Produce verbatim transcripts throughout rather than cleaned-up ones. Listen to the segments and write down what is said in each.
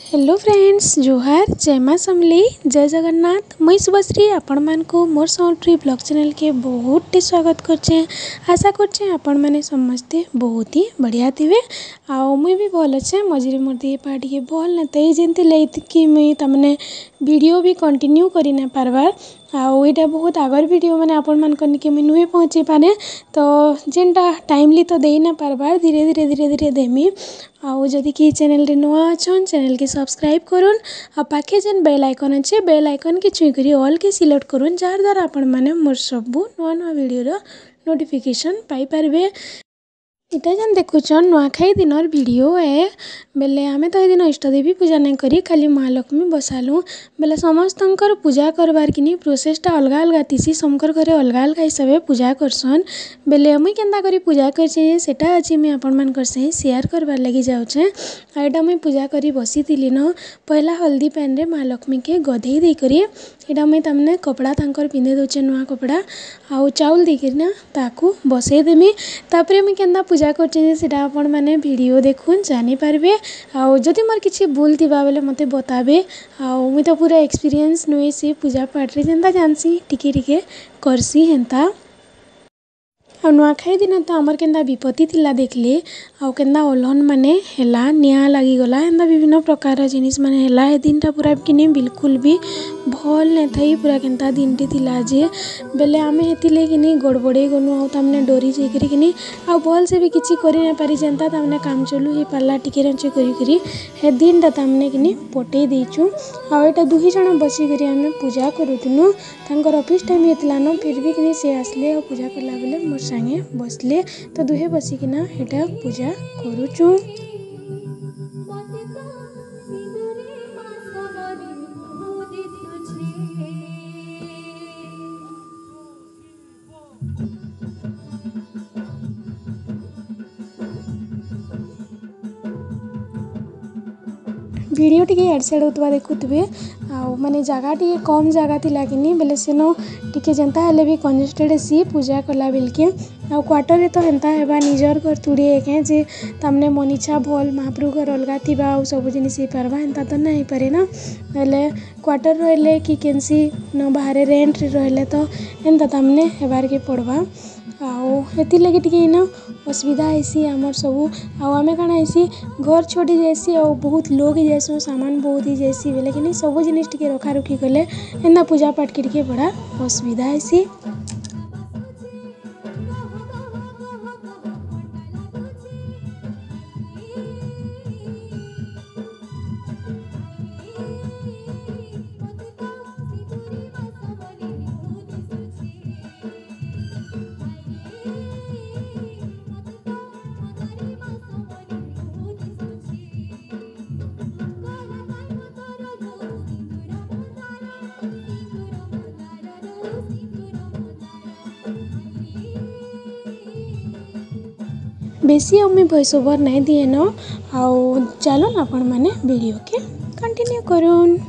Hello friends, जोहार जय माँ समली जय जगन्नाथ। मुई शुभश्री आपण मानकु मोर सम्बलपुरी ब्लॉग चैनल के बहुत ही स्वागत करछे। आशा करछे आपण माने समस्ते बहुत ही बढ़िया थिबे। आउ मुई भी भल अच्छे। मझे मोर देह पा टिके भल न तई जेंति लेति कि मुई तमने वीडियो भी कंटिन्यू करि न पारबार। आउ एटा बहुत आगर वीडियो माने आपण मान कन के मुई नुहे पहुँचे पाने तो जेनटा टाइमली तो देई न पारबार धीरे धीरे धीरे धीरे देमी। आउ जदि कि चैनल रे नुआ अछन चैनल के सब्सक्राइब करूँ। आ पाखे जेन बेल आइकन अच्छे बेल आइकन के छुई करी ऑल के सिलेक्ट करूँ, जार द्वारा आपण माने मोर सबु नुआ नुआ वीडियो नोटिफिकेशन पाई पारबे। इटा जन देखुछन नुआखाई दिनर वीडियो है बेले आमे तो दिन इष्टदेवी पूजा नहीं करी, खाली महालक्ष्मी बसालु बेले समस्तंकर पूजा करबार किनी प्रोसेसटा अलगा अलगा तीसी। समकर घरे अलगा अलगा हिसाबे पूजा करसन बेले मुई केंता करी पूजा करछे सेटा आज मैं आपण मानकर से शेयर करबार लगी जाउछे। आ एटा मुई पूजा करी बसी थिली न पहला हल्दी पैन रे महालक्ष्मी के गधेई दे करी एटा मुई तमने कपड़ा तांकर पिंधे दोचे नुआ कपड़ा आउ चाउल देकर ना ताकू बसई देमी। तापरे मुई केंता पूजा करछे सेटा आपण माने वीडियो देखुन जानि पारबे। आउ जदि मोर किछि भूल थिबा बेले मते बताबे। आउ मुई तो पूरा एक्सपीरियंस नुए से पूजा पाठ रे जेंता जानसी टिके टिके करसी हेंता। आ नुआखाई दिन तो आमर केंता विपत्ति थिला देखले आउ केंता ओलहन माने हेला निया लागी गला एंता विभिन्न प्रकार जिनिस माने हेला। ए दिनटा पूरा किनी बिल्कुल भी भल ने थई पूरा केंता दिनटी थिला जे बेले आमे हेतिले किनी गड़बड़े गनु आउ तमने डोरी जे करी किनी आउ भल से भी किछि करि न पारि जेंता तमने काम चलू हे पाला टिके रंचे करी करी हे दिनटा तमने किनी पटई देइछु। आउ एटा दुही जण बसी करी आमे पूजा करूथुनु। तांकर ऑफिस टाइम हेतला न फिर भी किनी से आसले और पूजा करला बेले मोर संगे बसले तो दुहे बसी किना हेटा पूजा करूछु। वीडियो टिके एड सेड होतबा देखुतबे आउ माने जगह टिके कम जगह थिला किनी बेले सेनो टिके जेंता हेले भी कंजेस्टेड सी पूजा करला बेलके। आउ क्वार्टर रे तो हेंता हेबा निजर घर तुड़ी एके जे तमने मन इच्छा भल महाप्रभु घर अलगा थिबा आउ सब जिनिस हे पारबा हेंता तो नहीं पारे ना। हेले क्वार्टर रहले कि केनसी न बाहर रेंट रे रहले तो हेंता तमने हेबार के पड़बा। आउ हेति लगे टिके इना असुविधा आइसी आमर सबू। आउ आमे काना आइसी घर छोड़ी जाइसी आउ बहुत लोग ही जाइसु सामान बहुत ही जाइसी बेले कि सब जिनिस टिके रखा रुखी कले एंता पूजा पाठ के टिके बड़ा असुविधा आइसी। बेसी आम वॉइस ओवर नहीं दिए न आउ चलो ना आपण माने वीडियो के कंटिन्यू करूँ।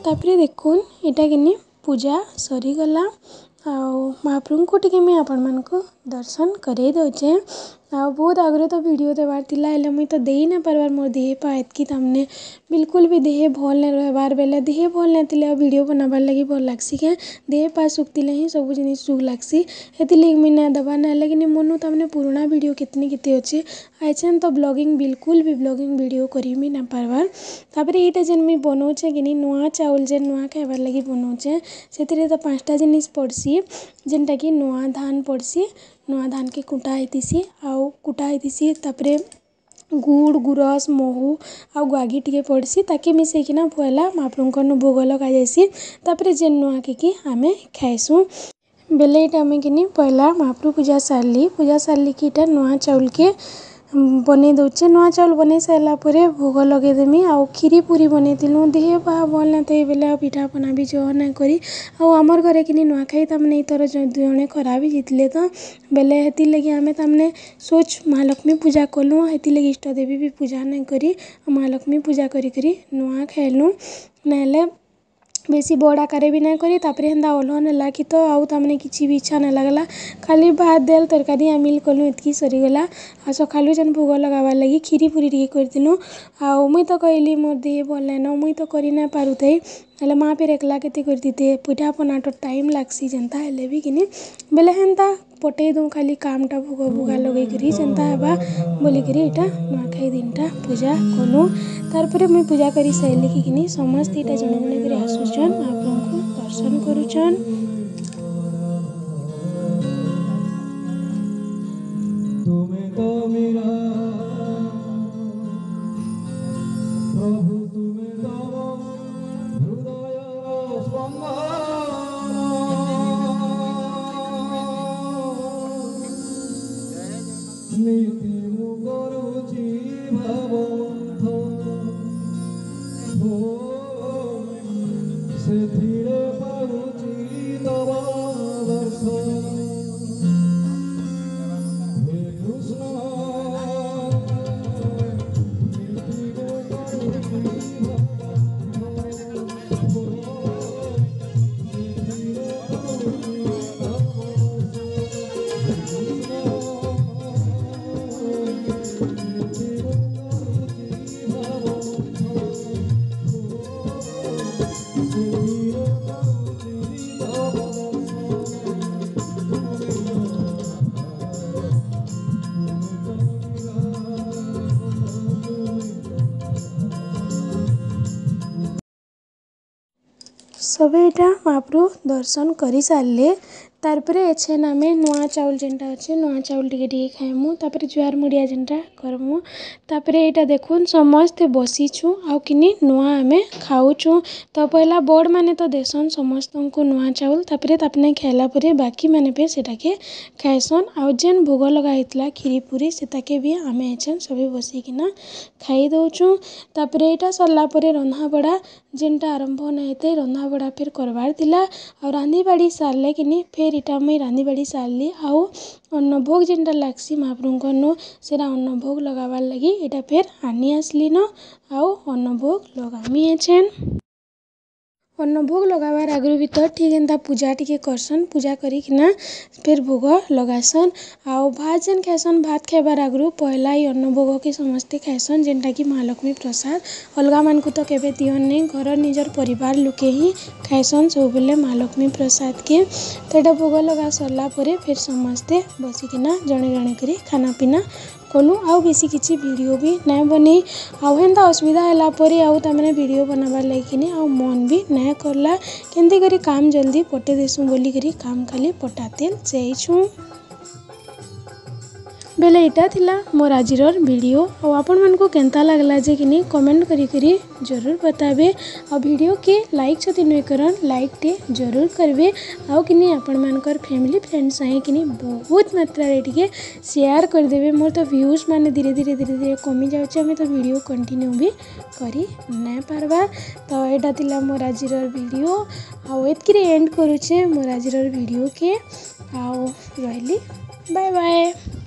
तापर देखुन इटा किनी पूजा सरीगला आउ महाप्रभु को टिके मैं आपण मान को दर्शन करे दौचे। आ बहुत आगे तो वीडियो देवार थिला हेले मुई तो देई ना पारबार मोर देह पा एतकी तमने बिल्कुल भी देह भल नहीं रहबार बेले देह भल नहीं थिले वीडियो बनाबार लगी भल लागसी के देह पा सुखतिले ही सब जिनिस सुख लागसी हेति लगी मुई ना दबा ना लेकिन मोनु तमने पुराना वीडियो कितनी किते अच्छे आइछन तो ब्लॉगिंग बिल्कुल भी ब्लॉगिंग वीडियो करी ना पारबार। तापर एटा जेन मुई बनाउछे कि नुआ चाउल जेन नुआ खाइबार लगी बनाउछे सेतिरे तो पाँचटा जिनिस पड़सी जेनटा कि नुआ धान पड़सी नुआ धान के कुटा हेतिसी आउ कुटा हेतिसी तापरे गुड़ गुरस महू आउ गुआघी टिके पड़सी ताके मिसेकिना पहला महाप्रभुंकर भोग लगा जाइसी तापरे जेन नुआ के कि आमे खाइसु बेले इटा आमे किनी पहला महाप्रभु पूजा सारली पूजा सारली कि इटा नुआ चाउल के बने दौचे नुआ चाउल बने सारा परे भोग लगे देमी आउ खीरी पूरी बनईलु देह पा भल ना थे बेले पिठा पना भी जह ना करी आउ आमर घरे कि नुआखाई तमने इतर जड़े खरा भी जीतले तो बेले हेती लगी आमे तमने सोच महालक्ष्मी पूजा कलु हेती लगी इष्ट देवी भी पूजा नहीं करी महालक्ष्मी पूजा करी करी नुआ खाइलु ना बेसी बड़ आकार भी ना करी तापरे हेन्दा ओल्ह नेला कि तो आउ तमने किसी भी इच्छा ना लगला खाली भात दाल तरकारी आमिल कलु एतकी सरीगला आ सकालु जेन भोग लगाबार लगी खीरी पूरी टिके करदिनु आउ मुई तो कहली मोर देह भल नाइन मुई तो करी ना पारुथई हेले माँ फिर एकला केते करदिते पिठा पना तो टाइम लागसी जेनता हेले भी किनी बेले हेन्ता पटई दूँ खाली कामटा भोग भोगा लगे करी जेनता हेबा बोलिकी इटा नुआखाई दिनटा पूजा कलु तारपरे मुई पूजा करी साइली कि किनी समस्त इटा जणे जणे करी आसुछन महाप्रभु को दर्शन करुछन। तुम्हें तो मेरा प्रभु तुम्हें तो हृदय स्पंदन नीति मुकरुचि भावंथ हो सेथिरे पारुचि तव दर्शन सब एटा महाप्रभु दर्शन करी सारे तारपरे एछेन आमे नुआ चाउल जेनटा अच्छे नुआ चाउल टिके टिके खाइमु तापरे जुआर मुड़िया जेनटा करमु तापरे एटा देखुन समस्ते बसीछु आउ किनी नुआ आमे खाउछु तो पहला बड़ माने तो देसन समस्त को नुआ चाउल तापरे तापने खाइला परे बाकी माने पे सेटा के खाइसन आउ जेन भोग लगा हितला खीरी पूरी सेटाके भी आमे एछेन सबे बसिकिना खाई दउछु तापरे एटा सरला परे रंधा बड़ा जेनटा आरंभ ना हेते रंधा बड़ा फिर करवार थिला आउ रांधी बाड़ी सारले किनी फिर इटा मुई रांधी बाड़ी सारली आउ अन्न भोग जेनटा लागसी महाप्रभुंकर नो सेरा अन्न भोग लगाबार लगी इटा फिर आनी आसली न आउ अन्न भोग लगामी एछेन अन्न भोग लगाबार आगु भीतर ठीक एंता पूजा टिके करसन पूजा करिकिना फिर भोग लगासन आउ भात जेन खाइसन भात खाइबार आगु पहला ही अन्न भोग के समस्ते खाइसन जेनटा कि महालक्ष्मी प्रसाद अलगा मानकु तो केबे दियन नहीं घर निजर परिवार लुके ही खाइसन सब बेले महालक्ष्मी प्रसाद के तो एटा भोग लगा सरला परे फिर समस्ते बसिकिना जणे जणे करी खाना पीना कलु आउ बेसी किसी वीडियो भी ना बनी आउ हेन्ता असुविधा है परे आउ तमने वीडियो बनाबार लगी आउ मन भी ना करला केंती करी काम जल्दी पटे देसु बोली करी काम खाली पटातेल जाइछु बेले इटा थिला मोर आजिर वीडियो और आपण मन को केंता लगला जे कि कमेंट करी करी जरूर बताबे और वीडियो के लाइक छति नहीं करन लाइक टे जरूर करबे आउ कि आपण मानकर फैमिली फ्रेंड्स आए कि बहुत मात्रा रे टिके शेयर कर देबे मोर तो व्यूज माने धीरे धीरे धीरे धीरे कमी जाउछ हमें तो वीडियो कंटिन्यू भी करी ना पारबा तो एटा थिला मोर आजिर वीडियो आउ एतकी एंड करूछे मोर आजिर वीडियो के आउ रहली बाय बाय।